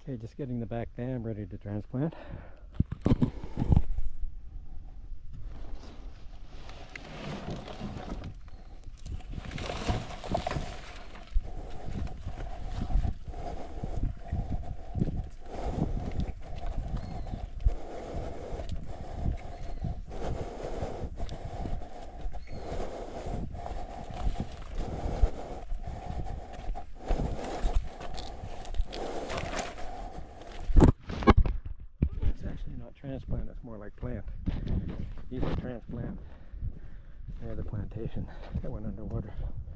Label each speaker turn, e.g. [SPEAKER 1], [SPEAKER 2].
[SPEAKER 1] Okay, just getting the back dam ready to transplant. Transplant, it's more like plant. These are transplant. They're the plantation that went underwater.